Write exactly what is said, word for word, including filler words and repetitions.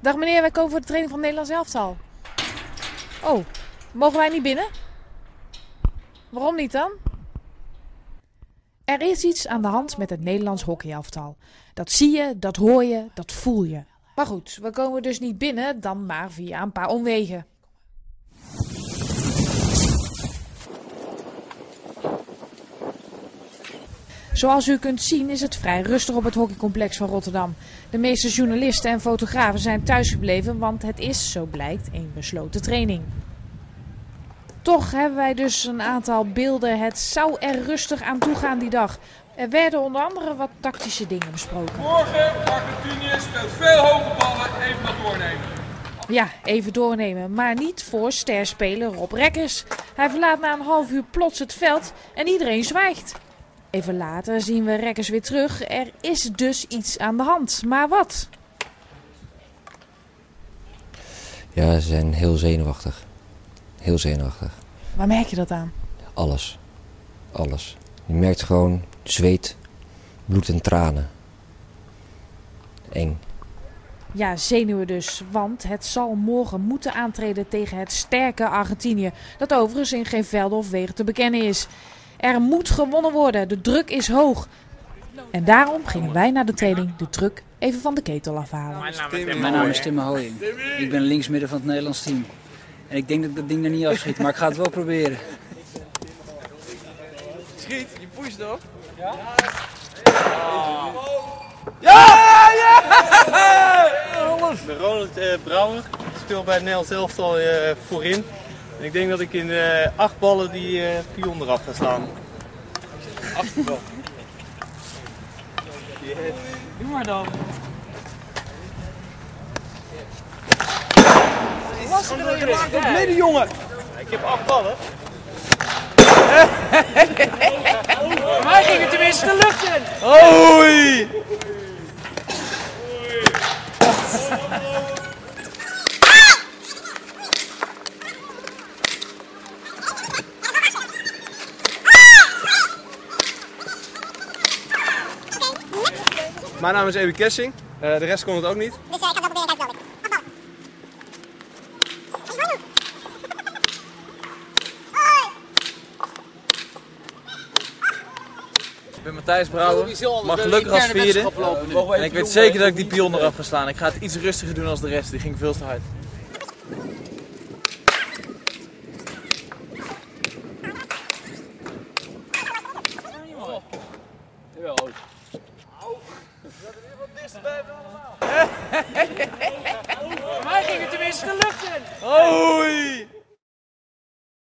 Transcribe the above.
Dag meneer, wij komen voor de training van het Nederlands elftal. Oh, mogen wij niet binnen? Waarom niet dan? Er is iets aan de hand met het Nederlands hockeyelftal. Dat zie je, dat hoor je, dat voel je. Maar goed, we komen dus niet binnen, dan maar via een paar omwegen. Zoals u kunt zien is het vrij rustig op het hockeycomplex van Rotterdam. De meeste journalisten en fotografen zijn thuisgebleven, want het is, zo blijkt, een besloten training. Toch hebben wij dus een aantal beelden. Het zou er rustig aan toe gaan die dag. Er werden onder andere wat tactische dingen besproken. Morgen, Argentinië speelt veel hoge ballen, even wat doornemen. Ja, even doornemen, maar niet voor sterspeler Rob Rekkers. Hij verlaat na een half uur plots het veld en iedereen zwijgt. Even later zien we Rekkers weer terug. Er is dus iets aan de hand. Maar wat? Ja, ze zijn heel zenuwachtig. Heel zenuwachtig. Waar merk je dat aan? Alles. Alles. Je merkt gewoon zweet, bloed en tranen. Eng. Ja, zenuwen dus, want het zal morgen moeten aantreden tegen het sterke Argentinië, dat overigens in geen velden of wegen te bekennen is. Er moet gewonnen worden, de druk is hoog. En daarom gingen wij naar de training de druk even van de ketel afhalen. Mijn naam is Tim Ahoying. Ik ben linksmidden van het Nederlands team. En ik denk dat ik dat ding er niet afschiet, maar ik ga het wel proberen. Schiet, je pusht toch? Ja? Ja! Ja! Ik ben Ronald uh, Brouwer. Ik speel bij het Nederlands elftal uh, voorin. En ik denk dat ik in uh, acht ballen die uh, pion eraf ga slaan. Acht bal. Yes. Doe maar dan. Wat je maakt het midden, jongen! Ik heb acht ballen. Maar hij ging er tenminste de lucht in! Oei! Mijn naam is Ebi Kessing, uh, de rest kon het ook niet. Dus uh, ik ga het wel proberen, kijk wel. Ik ben Matthijs Brouwer, maar gelukkig als vierde. En ik weet zeker dat ik die pion eraf ga slaan. Ik ga het iets rustiger doen als de rest, die ging veel te hard. Maar hij ging er tenminste de lucht in! Oei!